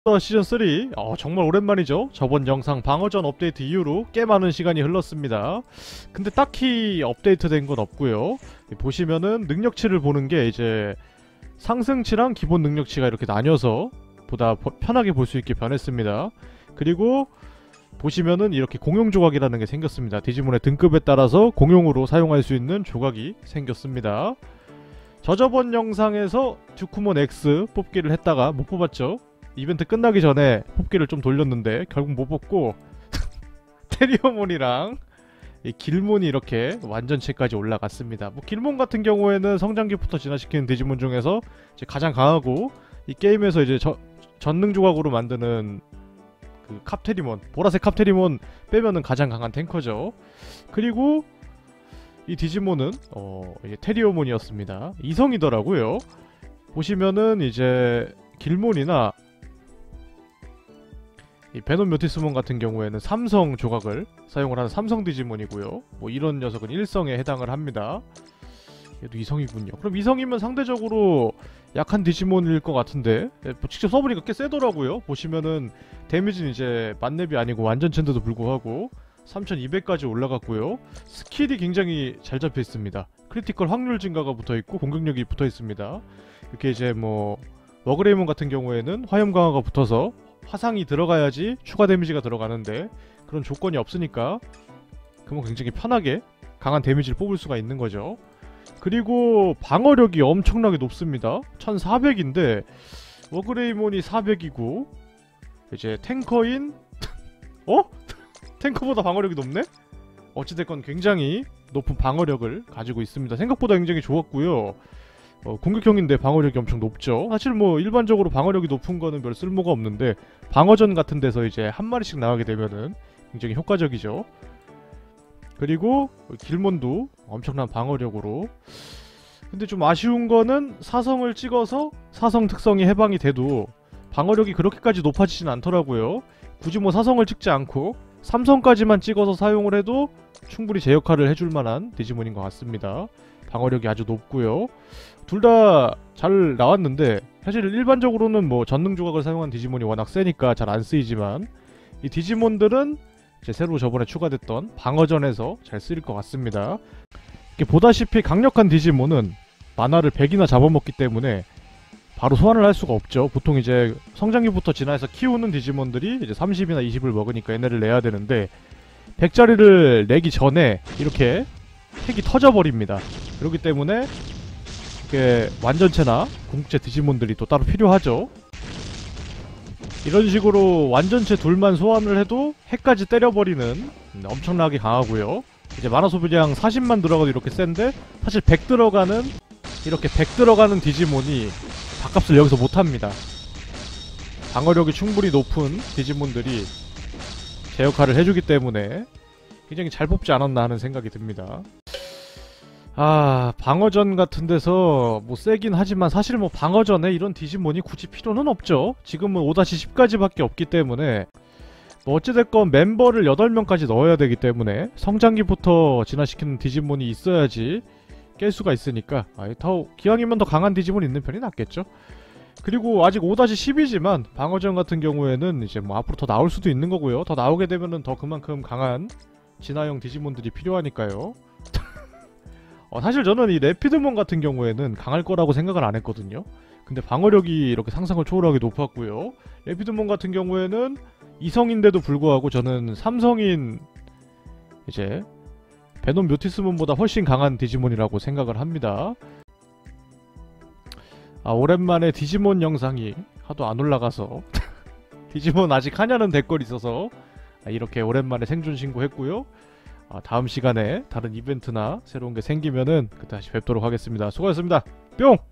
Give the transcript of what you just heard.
시즌3 정말 오랜만이죠. 저번 영상 방어전 업데이트 이후로 꽤 많은 시간이 흘렀습니다. 근데 딱히 업데이트된 건 없고요. 보시면은 능력치를 보는 게 이제 상승치랑 기본 능력치가 이렇게 나뉘어서 보다 편하게 볼 수 있게 변했습니다. 그리고 보시면은 이렇게 공용 조각이라는 게 생겼습니다. 디지몬의 등급에 따라서 공용으로 사용할 수 있는 조각이 생겼습니다. 저저번 영상에서 듀크몬 X 뽑기를 했다가 못 뽑았죠. 이벤트 끝나기 전에 뽑기를 좀 돌렸는데 결국 못 뽑고 테리어몬이랑 이 길몬이 이렇게 완전체까지 올라갔습니다. 뭐 길몬 같은 경우에는 성장기부터 진화시키는 디지몬 중에서 이제 가장 강하고 이 게임에서 이제 전능 조각으로 만드는 그 캅테리몬, 보라색 캅테리몬 빼면은 가장 강한 탱커죠. 그리고 이 디지몬은 이제 테리어몬이었습니다. 이성이더라고요. 보시면은 이제 길몬이나 이 베놈 묘티스몬 같은 경우에는 삼성 조각을 사용을 하는 삼성 디지몬이고요. 뭐 이런 녀석은 일성에 해당을 합니다. 얘도 이성이군요. 그럼 이성이면 상대적으로 약한 디지몬일 것 같은데 직접 써보니까 꽤 세더라고요. 보시면은 데미지는 이제 만렙이 아니고 완전체인데도 불구하고 3200까지 올라갔고요. 스킬이 굉장히 잘 잡혀있습니다. 크리티컬 확률 증가가 붙어있고 공격력이 붙어있습니다. 이렇게 이제 뭐 워그레이몬 같은 경우에는 화염 강화가 붙어서 화상이 들어가야지 추가 데미지가 들어가는데 그런 조건이 없으니까 그러면 굉장히 편하게 강한 데미지를 뽑을 수가 있는 거죠. 그리고 방어력이 엄청나게 높습니다. 1400인데 워그레이몬이 400이고 이제 탱커인 탱커보다 방어력이 높네? 어찌됐건 굉장히 높은 방어력을 가지고 있습니다. 생각보다 굉장히 좋았고요. 공격형인데 방어력이 엄청 높죠. 사실 뭐 일반적으로 방어력이 높은 거는 별 쓸모가 없는데 방어전 같은 데서 이제 한 마리씩 나가게 되면은 굉장히 효과적이죠. 그리고 길몬도 엄청난 방어력으로. 근데 좀 아쉬운 거는 사성을 찍어서 사성 특성이 해방이 돼도 방어력이 그렇게까지 높아지진 않더라고요. 굳이 뭐 사성을 찍지 않고 삼성까지만 찍어서 사용을 해도 충분히 제 역할을 해줄 만한 디지몬인 것 같습니다. 방어력이 아주 높고요. 둘 다 잘 나왔는데 사실 일반적으로는 뭐 전능 조각을 사용한 디지몬이 워낙 세니까 잘 안 쓰이지만 이 디지몬들은 이제 새로 저번에 추가됐던 방어전에서 잘 쓰일 것 같습니다. 보다시피 강력한 디지몬은 만화를 100이나 잡아먹기 때문에 바로 소환을 할 수가 없죠. 보통 이제 성장기부터 진화해서 키우는 디지몬들이 이제 30이나 20을 먹으니까 얘네를 내야 되는데 100짜리를 내기 전에 이렇게 핵이 터져버립니다. 그렇기 때문에 이렇게 완전체나 궁극체 디지몬들이 또 따로 필요하죠. 이런 식으로 완전체 둘만 소환을 해도 핵까지 때려버리는 엄청나게 강하고요. 이제 만화 소비량 40만 들어가도 이렇게 센데 사실 100 들어가는 이렇게 100 들어가는 디지몬이 밥값을 여기서 못합니다. 방어력이 충분히 높은 디지몬들이 제 역할을 해주기 때문에 굉장히 잘 뽑지 않았나 하는 생각이 듭니다. 방어전 같은 데서 뭐 세긴 하지만 사실 뭐 방어전에 이런 디지몬이 굳이 필요는 없죠. 지금은 5-10까지밖에 없기 때문에 뭐 어찌됐건 멤버를 8명까지 넣어야 되기 때문에 성장기부터 진화시키는 디지몬이 있어야지 깰 수가 있으니까 기왕이면 더 강한 디지몬이 있는 편이 낫겠죠. 그리고 아직 5-10이지만 방어전 같은 경우에는 이제 뭐 앞으로 더 나올 수도 있는 거고요. 더 나오게 되면은 더 그만큼 강한 진화형 디지몬들이 필요하니까요. 사실 저는 이 레피드몬 같은 경우에는 강할 거라고 생각을 안 했거든요. 근데 방어력이 이렇게 상상을 초월하게 높았고요. 레피드몬 같은 경우에는 이성인데도 불구하고 저는 삼성인 이제 베놈 묘티스몬보다 훨씬 강한 디지몬이라고 생각을 합니다. 오랜만에 디지몬 영상이 하도 안 올라가서 디지몬 아직 하냐는 댓글이 있어서 이렇게 오랜만에 생존 신고했고요. 다음 시간에 다른 이벤트나 새로운 게 생기면은 그때 다시 뵙도록 하겠습니다. 수고하셨습니다. 뿅!